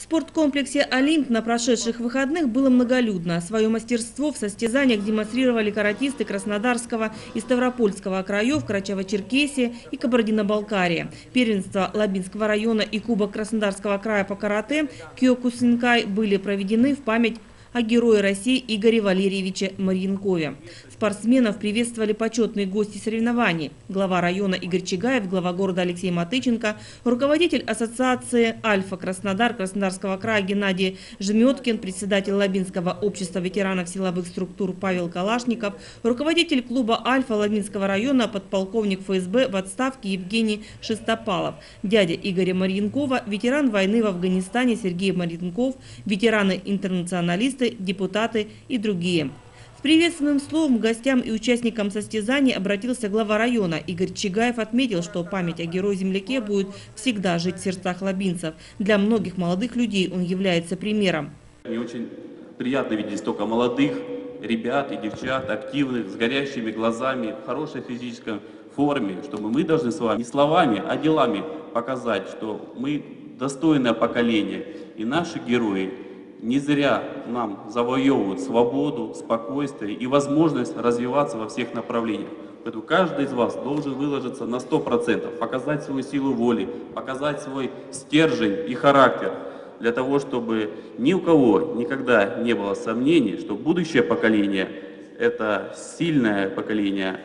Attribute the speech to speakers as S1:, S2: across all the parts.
S1: спорткомплексе «Олимп» на прошедших выходных было многолюдно. Свое мастерство в состязаниях демонстрировали каратисты Краснодарского и Ставропольского краев, Карачаево-Черкесии и Кабардино-Балкарии. Первенство Лабинского района и Кубок Краснодарского края по карате «Киокусинкай» были проведены в память о Герое России Игоре Валерьевиче Марьянкове. Спортсменов приветствовали почетные гости соревнований. Глава района Игорь Чигаев, глава города Алексей Матыченко, руководитель ассоциации «Альфа Краснодар» Краснодарского края Геннадий Жмёткин, председатель Лабинского общества ветеранов силовых структур Павел Калашников, руководитель клуба «Альфа» Лабинского района подполковник ФСБ в отставке Евгений Шестопалов, дядя Игоря Марьянкова, ветеран войны в Афганистане Сергей Марьянков, ветераны-интернационалисты, депутаты и другие. С приветственным словом к гостям и участникам состязаний обратился глава района. Игорь Чигаев отметил, что память о герое-земляке будет всегда жить в сердцах лабинцев. Для многих молодых людей он является примером.
S2: Мне очень приятно видеть столько молодых ребят и девчат, активных, с горящими глазами, в хорошей физической форме, чтобы мы должны с вами не словами, а делами показать, что мы достойное поколение и наши герои не зря нам завоевывают свободу, спокойствие и возможность развиваться во всех направлениях. Поэтому каждый из вас должен выложиться на 100%, показать свою силу воли, показать свой стержень и характер, для того, чтобы ни у кого никогда не было сомнений, что будущее поколение – это сильное поколение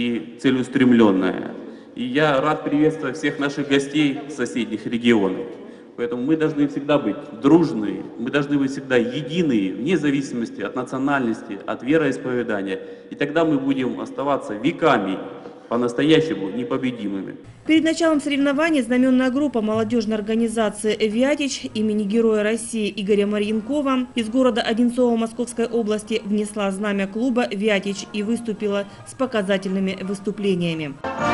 S2: и целеустремленное. И я рад приветствовать всех наших гостей соседних регионов. Поэтому мы должны всегда быть дружные, мы должны быть всегда единые, вне зависимости от национальности, от вероисповедания. И тогда мы будем оставаться веками по-настоящему непобедимыми.
S1: Перед началом соревнований знаменная группа молодежной организации «Вятич» имени Героя России Игоря Марьянкова из города Одинцово Московской области внесла знамя клуба «Вятич» и выступила с показательными выступлениями.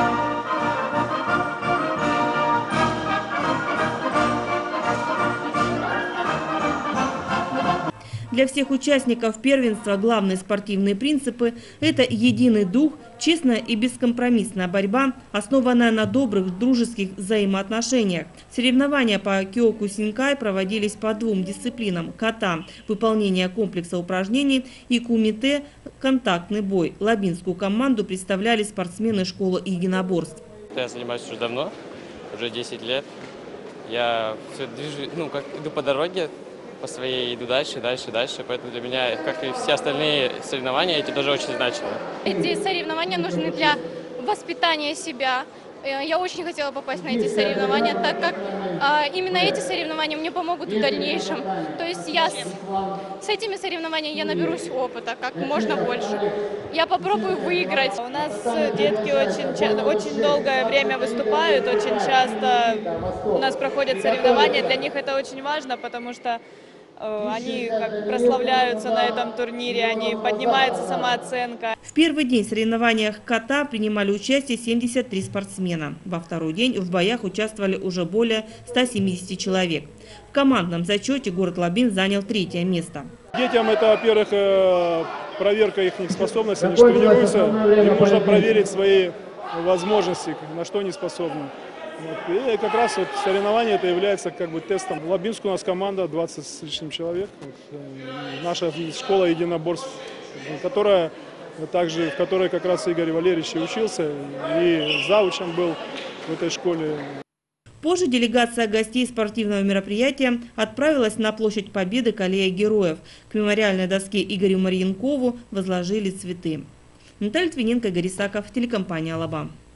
S1: Для всех участников первенства главные спортивные принципы – это единый дух, честная и бескомпромиссная борьба, основанная на добрых дружеских взаимоотношениях. Соревнования по киокусинкай проводились по двум дисциплинам – ката – выполнение комплекса упражнений и кумите – контактный бой. Лабинскую команду представляли спортсмены школы единоборств.
S3: Я занимаюсь уже давно, уже 10 лет. Я все движу, иду по дороге. По своей иду дальше, поэтому для меня, как и все остальные соревнования, эти тоже очень значимы.
S4: Эти соревнования нужны для воспитания себя. Я очень хотела попасть на эти соревнования, так как именно эти соревнования мне помогут в дальнейшем. То есть с этими соревнованиями я наберусь опыта как можно больше. Я попробую выиграть.
S5: У нас детки очень долгое время выступают, очень часто у нас проходят соревнования. Для них это очень важно, потому что они прославляются на этом турнире, они поднимается самооценка.
S1: В первый день в соревнованиях ката принимали участие 73 спортсмена. Во второй день в боях участвовали уже более 170 человек. В командном зачете город Лабин занял 3-е место.
S6: Детям это, во-первых, проверка их способностей, они тренируются, им нужно проверить свои возможности, на что они способны. И как раз соревнование это является тестом. В Лабинске у нас команда 20 с лишним человек. Наша школа единоборств, в которой как раз Игорь Валерьевич учился и заучем был в этой школе.
S1: Позже делегация гостей спортивного мероприятия отправилась на площадь Победы к аллее героев. К мемориальной доске Игорю Марьянкову возложили цветы. Наталья Твиненко, Игорь Исаков, телекомпания «Алаба».